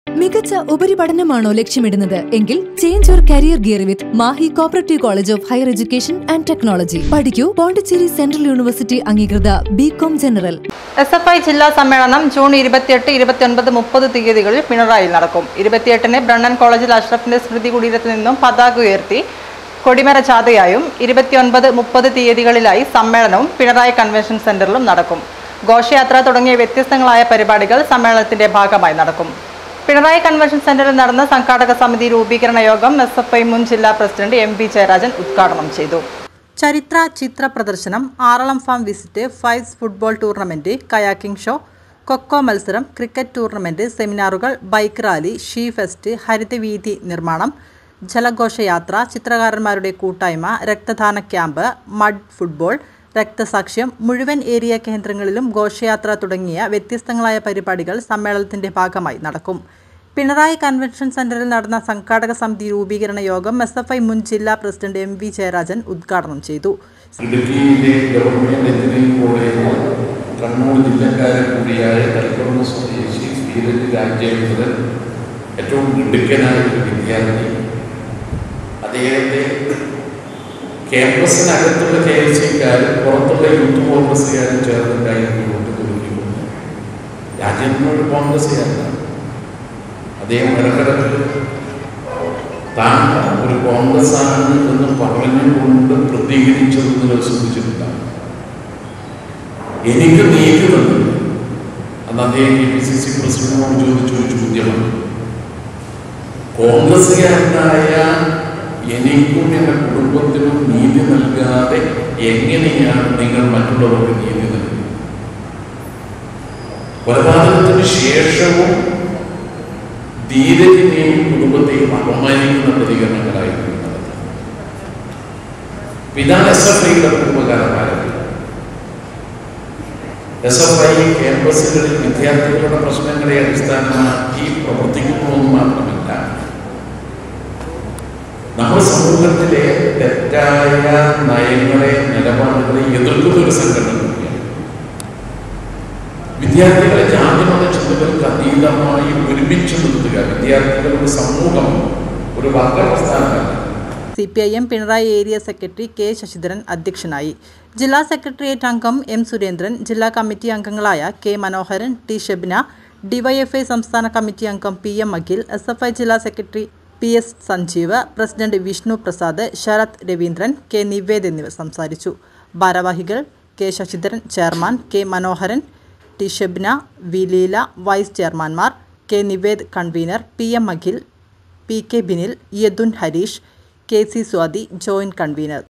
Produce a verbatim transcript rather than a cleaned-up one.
മികച്ച ഉപരിപഠനമാണോ ലക്ഷ്യമിടുന്നത് എങ്കിൽ change your career gear with Mahe cooperative college of higher education and technology. പഠിക്കൂ പോണ്ടിച്ചേരി സെൻട്രൽ യൂണിവേഴ്സിറ്റി അംഗീകൃത B Com general. S F I ജില്ലാ സമ്മേളനം ജൂൺ ഇരുപത്തിയെട്ട് ഇരുപത്തിയൊൻപത് മുപ്പത് തീയതികളിൽ പിണറായിൽ നടക്കും. ഇരുപത്തിയെട്ടിന് ബ്രണ്ണൻ കോളേജിൽ അഷ്റഫിന്റെ സ്മൃതി കുടീരത്തിൽ നിന്നും പതാക ഉയർത്തി കൊടിമര ജാഥയായും ഇരുപത്തിയൊൻപത് മുപ്പത് തീയതികളിലായി സമ്മേളനവും പിണറായി കൺവെൻഷൻ സെന്ററിലും നടക്കും. ഘോഷയാത്ര തുടങ്ങിയ വ്യത്യസ്തങ്ങളായ പരിപാടികൾ സമ്മേളനത്തിന്റെ ഭാഗമായി നടക്കും. പിണറായി കൺവെൻഷൻ സെന്ററിൽ നടന്ന സംഘാടക സമിതി രൂപീകരണ യോഗം എസ് എഫ് ഐ മുൻ ജില്ലാ പ്രസിഡന്റ് എം വി ജയരാജൻ ഉദ്ഘാടനം ചെയ്തു. ചരിത്ര ചിത്ര പ്രദർശനം, Aralam farm visit, fives football tournament, kayaking show, കൊക്കോ മത്സരം, ക്രിക്കറ്റ് ടൂർണമെന്റ്, സെമിനാറുകൾ, ബൈക്ക് റാലി, ഷീ ഫെസ്റ്റ്, ഹരിതവീഥി നിർമ്മാണം, ജലഘോഷയാത്ര, ചിത്രകാരന്മാരുടെ കൂട്ടായ്മ, രക്തദാന ക്യാമ്പ്, മഡ് ഫുട്ബോൾ, രക്തസാക്ഷ്യം, മുഴുവൻ ഏരിയ കേന്ദ്രങ്ങളിലും ഘോഷയാത്ര തുടങ്ങിയ വ്യത്യസ്തങ്ങളായ പരിപാടികൾ സമ്മേളനത്തിന്റെ ഭാഗമായി നടക്കും. പിണറായി കൺവെൻഷൻ സെന്ററിൽ നടന്ന സംഘാടക സമിതി രൂപീകരണ യോഗം എസ് എഫ് ഐ മുൻ ജില്ലാ പ്രസിഡന്റ് എം വി ജയരാജൻ ഉദ്ഘാടനം ചെയ്തു. ഇടുക്കിയിലെ ഗവൺമെന്റ് എഞ്ചിനീയറിംഗ് കോളേജിൽ കണ്ണൂർ ജില്ലക്കാരൻ കൂടിയായ തലപ്പുറം സ്വദേശി ശ്രീരജ് രാജേന്ദ്രൻ ഏറ്റവും മിടുക്കനായ ഒരു വിദ്യാർത്ഥി. അദ്ദേഹത്തെ ക്യാമ്പസിനകത്തുള്ള കെ എസ് സിക്കാരും പുറത്തുള്ള യൂത്ത് കോൺഗ്രസ്സുകാരും ചേർന്ന് കൈകൊണ്ട് തുടങ്ങിക്കൊണ്ട് രാജേന്ദ്രനോട് കോൺഗ്രസ്സുകാരനാണ്. അദ്ദേഹം ഇടക്കിടക്ക് താൻ ഒരു കോൺഗ്രസ് ആണ് എന്ന് പറഞ്ഞുകൊണ്ട് പ്രതികരിച്ചതെന്ന് ശ്രദ്ധിച്ചിട്ടുണ്ടാകും. എനിക്ക് നീക്കുന്നുണ്ട് അന്ന് അദ്ദേഹം കെ പി സി സി പ്രസിഡന്റിനോട് ചോദിച്ച ഒരു ചോദ്യമാണ്, കോൺഗ്രസ്സുകാരനായ എനിക്കും എൻ്റെ കുടുംബത്തിനും നീതി നൽകാതെ എങ്ങനെയാണ് നിങ്ങൾ മറ്റുള്ളവർക്ക് നീതി നൽകുന്നത്? കൊലപാതകത്തിന് ശേഷവും ധീരജിനെയും കുടുംബത്തെയും അപമാനിക്കുന്ന പ്രതികരണങ്ങളായിരുന്നു നടത്തുന്നത്. ഇതാണ് എസ് എഫ് ഐയുടെ കുടുംബകാലക്കാരൻ. എസ് എഫ് ഐ ക്യാമ്പസുകളിൽ വിദ്യാർത്ഥികളുടെ പ്രശ്നങ്ങളെ അടിസ്ഥാനമാക്കി പ്രവർത്തിക്കുന്നുവെന്ന് മാത്രമല്ല, നമ്മുടെ സമൂഹത്തിലെ തെറ്റായ നയങ്ങളെ നിലപാടുകളെ എതിർക്കുന്ന ഒരു സംഘടന കൂടിയാണ്. വിദ്യാർത്ഥികളെ ജാതിമത ചിന്തകൾക്ക് അതീതമായി ഒരുമിച്ച് നിർത്തുക. വിദ്യാർത്ഥികളുടെ സമൂഹം ഒരു വർഗപ്രസ്ഥാനമല്ല. C P I M Pinarayi area secretary K Sasidharan അധ്യക്ഷനായി. ജില്ലാ സെക്രട്ടേറിയറ്റ് അംഗം എം സുരേന്ദ്രൻ, ജില്ലാ കമ്മിറ്റി അംഗങ്ങളായ K Manoharan, T Shebina, DYFI സംസ്ഥാന കമ്മിറ്റി അംഗം P M Akhil, S F I ജില്ലാ secretary P S Sanjeev, president Vishnu Prasad, Sarath Raveendran, K Nived എന്നിവർ സംസാരിച്ചു. ഭാരവാഹികൾ K Sasidharan chairman, K Manoharan, T Shebna, V Leela vice ചെയർമാൻമാർ, K Nived convener, P M Akhil, P K Binil, Yadun Harish, K C Swathi joint convener.